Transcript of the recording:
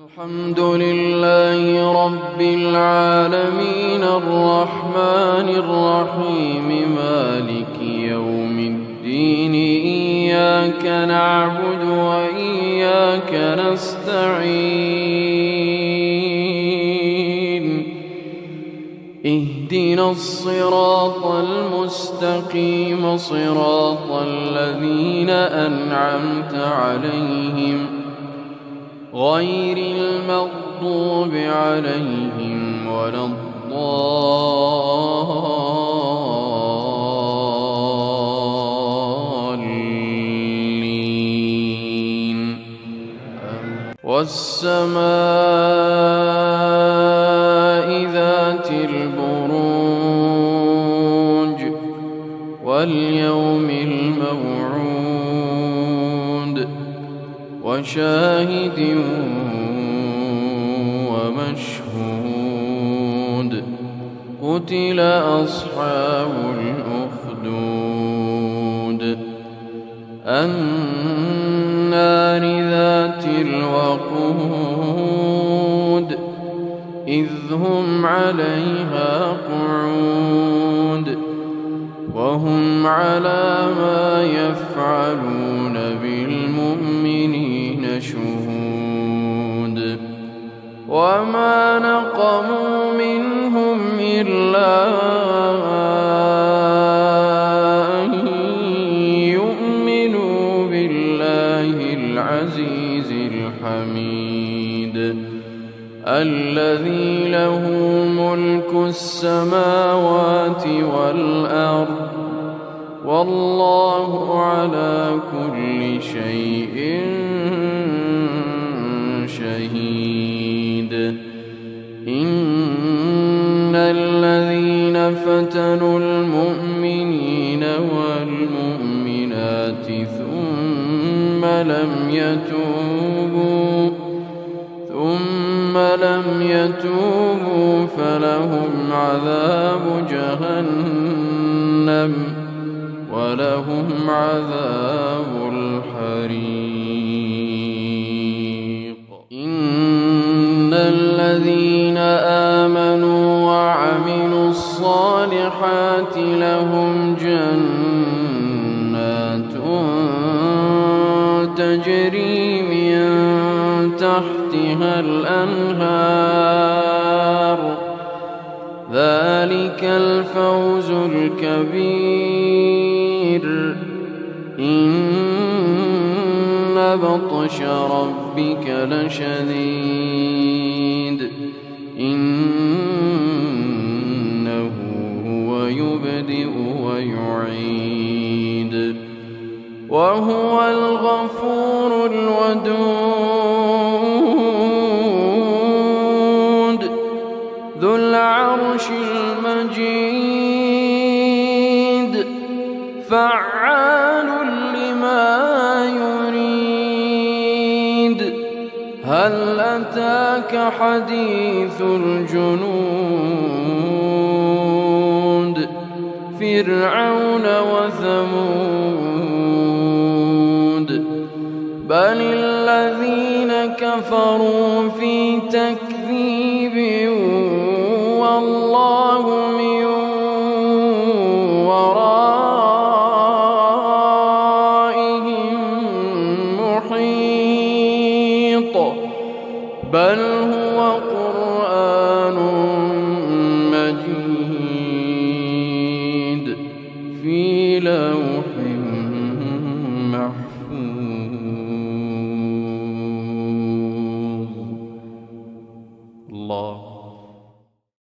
الحمد لله رب العالمين الرحمن الرحيم مالك يوم الدين إياك نعبد وإياك نستعين اهدنا الصراط المستقيم صراط الذين أنعمت عليهم غير المغضوب عليهم ولا الضالين والسماء ذات البروج واليوم الموعود وشاهد ومشهود قتل أصحاب الأخدود النار ذات الوقود إذ هم عليها قعود وهم على ما يفعلون بالمؤمنين شهود وما نقموا منهم إلا أن يؤمنوا بالله العزيز الحميد الذي له ملك السماوات والأرض والله على كل شيء شهيد إن الذين فتنوا المؤمنين والمؤمنات ثم لم يتوبوا فلهم عذاب جهنم ولهم عذاب الحريق إن الذين آمنوا وعملوا الصالحات لهم جنات تجري من تحتها الأنهار ذلك الفوز الكبير إن بطش ربك لشديد إنه هو يبدئ ويعيد وهو الغفور الودود ذو العرش المجيد فعال لما يريد هل أتاك حديث الجنود فرعون وثمود بل الذين كفروا في تكذيب والله من ورائهم محيط بل هو قرآن مجيد في لوح